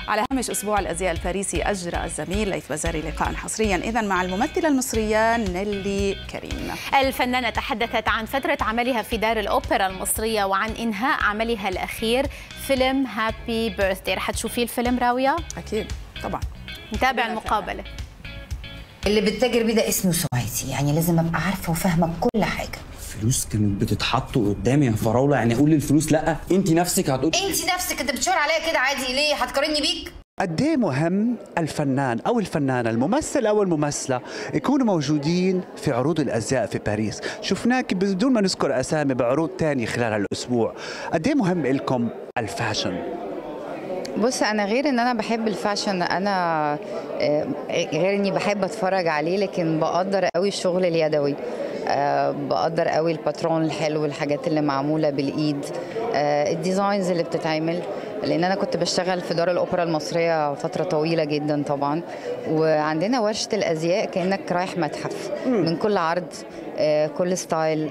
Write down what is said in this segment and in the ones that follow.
على هامش أسبوع الأزياء الباريسي أجرى الزميل ليث بزاري لقاء حصريا إذن مع الممثلة المصرية نيلي كريم. الفنانة تحدثت عن فترة عملها في دار الأوبرا المصرية وعن إنهاء عملها الأخير فيلم هابي بيرثدي. رح تشوفي الفيلم راوية؟ أكيد طبعا. نتابع المقابلة. اللي بتتاجر بيه ده اسمه سعادي، يعني لازم ابقى عارفه وفاهمه كل حاجه. الفلوس كانت بتتحط قدامي يا فراوله، يعني اقول للفلوس لا؟ انت نفسك هتقول انت بتشاور عليا كده عادي ليه؟ هتقارني بيك؟ قد ايه مهم الفنان او الفنانه، الممثل او الممثله يكونوا موجودين في عروض الازياء في باريس. شفناك بدون ما نذكر اسامي بعروض تانية خلال هالاسبوع. قد ايه مهم لكم الفاشن؟ بص، انا غير ان انا بحب الفاشن، انا غير اني بحب اتفرج عليه، لكن بقدر قوي الشغل اليدوي، بقدر قوي الباترون الحلو، الحاجات اللي معموله بالايد، الديزاينز اللي بتتعمل، لان انا كنت بشتغل في دار الاوبرا المصريه فتره طويله جدا طبعا، وعندنا ورشه الازياء كانك رايح متحف من كل عرض، كل ستايل،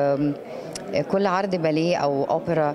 كل عرض باليه او اوبرا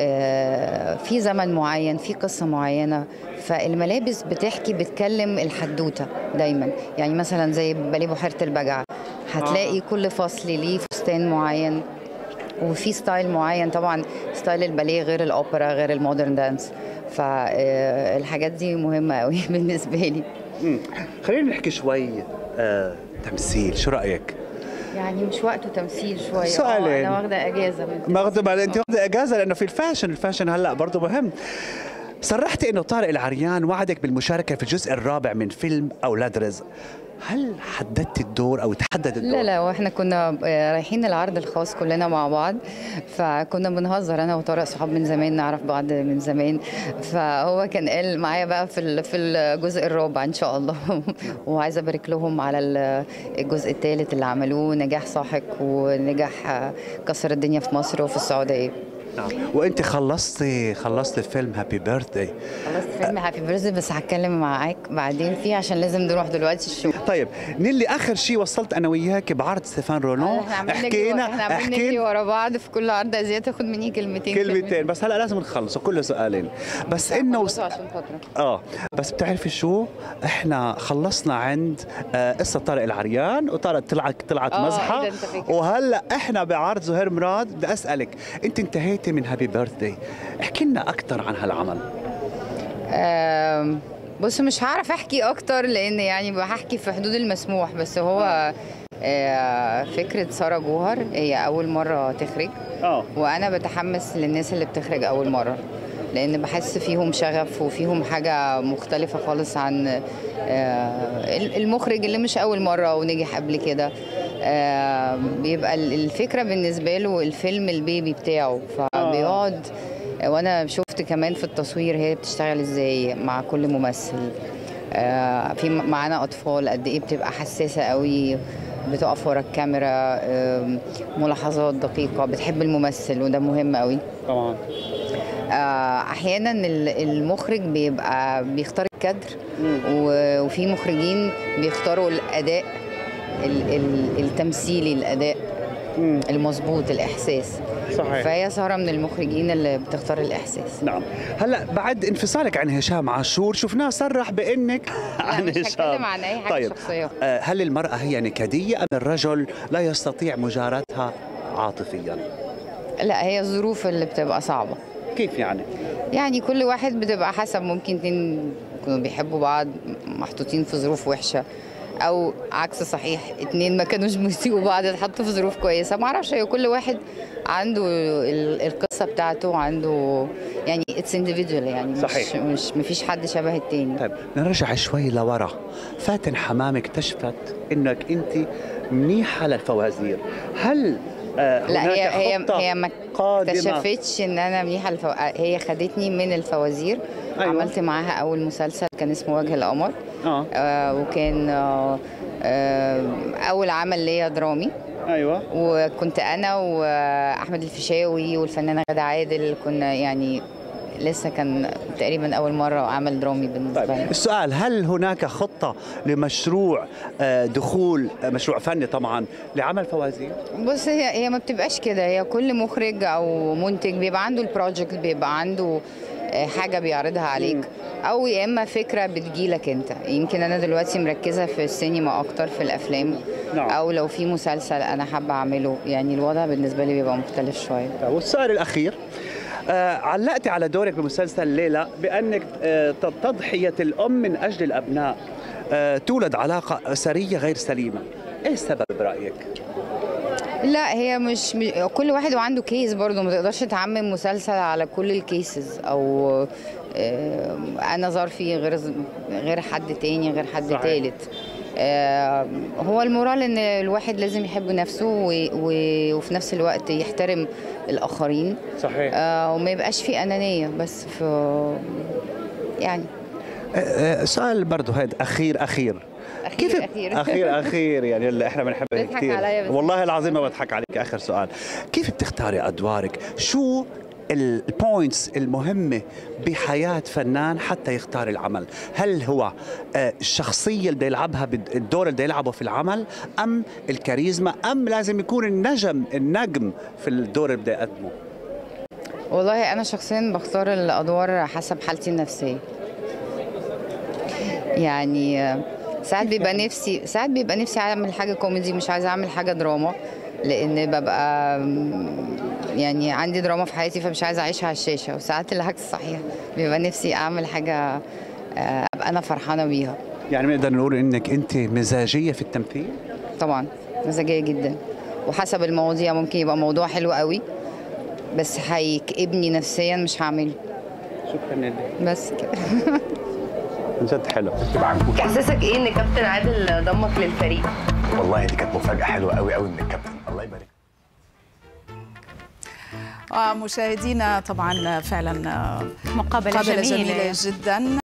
في زمن معين، في قصه معينه، فالملابس بتكلم الحدوته دايما. يعني مثلا زي باليه بحيره البجعه هتلاقي كل فصل ليه فستان معين وفي ستايل معين. طبعا ستايل الباليه غير الاوبرا غير المودرن دانس، فالحاجات دي مهمه قوي بالنسبه لي. خلينا نحكي شوي تمثيل، شو رايك؟ يعني مش وقته تمثيل شويه. سؤالين. انا واخده اجازه انت واخده اجازه لانه في الفاشن هلا برضه مهم. صرحتي انه طارق العريان وعدك بالمشاركه في الجزء الرابع من فيلم اولاد رزق. هل حددت الدور او تحدد الدور؟ لا واحنا كنا رايحين العرض الخاص كلنا مع بعض، فكنا بنهزر انا وطارق صحاب من زمان، نعرف بعض من زمان، فهو كان قال معايا بقى في الجزء الرابع ان شاء الله. وعايزه ابارك لهم على الجزء الثالث اللي عملوه، نجاح ساحق ونجاح كسر الدنيا في مصر وفي السعوديه. وانت خلصتي فيلم هابي بيرثدي. خلصت فيلم هابي بيرثدي، بس هتكلم معاك بعدين فيه عشان لازم نروح دلوقتي الشغل. طيب نيلي، اخر شيء وصلت انا وياك بعرض ستيفان رولون. احنا نجري ورا بعض في كل عرض ازياء، تاخد مني كلمتين بس هلا لازم نخلص كل سؤالين بس انه عشان فتره. بس بتعرفي شو، احنا خلصنا عند قصه طارق العريان، وطارق طلعت مزحه، وهلا احنا بعرض زهير مراد. بدي اسالك، انت انتهيتي من هابي بيرثدي، احكي لنا اكثر عن هالعمل. بص، مش هعرف احكي اكتر لان يعني بحكي في حدود المسموح، بس هو فكرة سارة جوهر هي أول مرة تخرج، وأنا بتحمس للناس اللي بتخرج أول مرة، لأن بحس فيهم شغف وفيهم حاجة مختلفة خالص عن المخرج اللي مش أول مرة ونجح قبل كده. بيبقى الفكرة بالنسبة له الفيلم البيبي بتاعه، فبيقعد. وانا شفت كمان في التصوير هي بتشتغل ازاي مع كل ممثل، في معانا اطفال قد ايه بتبقى حساسه قوي، بتقف ورا الكاميرا، ملاحظات دقيقه، بتحب الممثل وده مهم قوي طبعا. احيانا المخرج بيبقى بيختار الكادر، وفي مخرجين بيختاروا الاداء التمثيلي، الاداء المظبوط، الاحساس. صحيح. فهي سارة من المخرجين اللي بتختار الإحساس. نعم. هلا بعد انفصالك عن هشام عاشور شفناه صرح بأنك عن مش هشام. هتكلم عن أي حاجة شخصية. هل المرأة هي نكدية أم الرجل لا يستطيع مجاراتها عاطفيا؟ لا، هي الظروف اللي بتبقى صعبة. كيف يعني؟ يعني كل واحد بتبقى حسب، ممكن اتنين يكونوا بيحبوا بعض محطوطين في ظروف وحشة، او عكس صحيح، اتنين ما كانوش بيسيبوا بعض اتحطوا في ظروف كويسه. ما اعرفش، هي كل واحد عنده القصه بتاعته، عنده يعني اتس انديفيدوال، يعني صحيح. مش مفيش حد شبه التاني. طيب نرجع شوي لورا. فاتن حمامه اكتشفت انك انت منيحه للفوازير. هل لا، هي ما اكتشفتش ان انا منيحه هي خدتني من الفوازير. أيوة. عملت معاها اول مسلسل كان اسمه وجه القمر. وكان اول عمل ليا درامي. ايوه. وكنت انا واحمد الفيشاوي والفنانه غادة عادل، كنا يعني لسه كان تقريبا اول مره عمل درامي بالنسبه لي. السؤال، هل هناك خطه لمشروع دخول مشروع فني طبعا لعمل فوازير؟ بص، هي ما بتبقاش كده. هي كل مخرج او منتج بيبقى عنده البروجكت، بيبقى عنده حاجه بيعرضها عليك، او يا اما فكره بتجيلك انت. يمكن انا دلوقتي مركزه في السينما اكتر، في الافلام، او لو في مسلسل انا حابه اعمله، يعني الوضع بالنسبه لي بيبقى مختلف شويه. والسؤال الاخير، علقتي على دورك بمسلسل ليلى بانك تضحيه الام من اجل الابناء تولد علاقه اسريه غير سليمه، ايه السبب برايك؟ لا، هي مش كل واحد وعنده كيس برضه، ما تقدرش تعمم مسلسل على كل الكيسز، او انا ظرفي غير حد تاني غير حد تالت. هو المورال ان الواحد لازم يحب نفسه وفي نفس الوقت يحترم الاخرين. صحيح. وما يبقاش في انانيه، بس في يعني سؤال برضه هذا اخير كيف اخير يعني اللي احنا بنحبه كثير، والله العظيم ما بضحك عليك. اخر سؤال، كيف بتختاري ادوارك؟ شو البوينتس المهمه بحياه فنان حتى يختار العمل؟ هل هو الشخصيه اللي يلعبها، الدور اللي يلعبه في العمل، ام الكاريزما، ام لازم يكون النجم في الدور اللي بده يقدمه؟ والله انا شخصيا بختار الادوار حسب حالتي النفسيه. يعني ساعات بيبقى نفسي اعمل حاجه كوميدي، مش عايزه اعمل حاجه دراما، لان ببقى يعني عندي دراما في حياتي فمش عايزه اعيشها على الشاشه. وساعات العكس صحيح، بيبقى نفسي اعمل حاجه ابقى انا فرحانه بيها. يعني نقدر نقول انك انت مزاجيه في التمثيل؟ طبعا مزاجيه جدا، وحسب المواضيع ممكن يبقى موضوع حلو قوي بس هيكئبني نفسيا مش هعمله. شكرا لك. بس كده. جد حلو. احساسك ايه ان كابتن عادل ضمك للفريق؟ والله دي كانت مفاجأة حلوة قوي قوي من الكابتن، الله يبارك. مشاهدينا طبعا فعلا مقابلة جميلة جدا.